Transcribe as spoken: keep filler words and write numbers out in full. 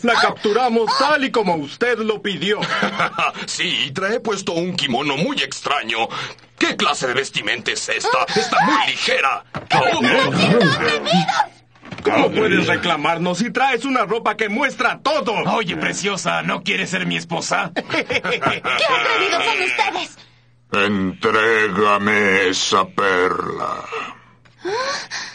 La capturamos tal y como usted lo pidió. Sí, trae puesto un kimono muy extraño. ¿Qué clase de vestimenta es esta? Está muy ligera. ¿Cómo puedes reclamarnos si traes una ropa que muestra todo? Oye, preciosa, ¿no quieres ser mi esposa? ¡Qué atrevidos son ustedes! Entrégame esa perla. ¿Ah?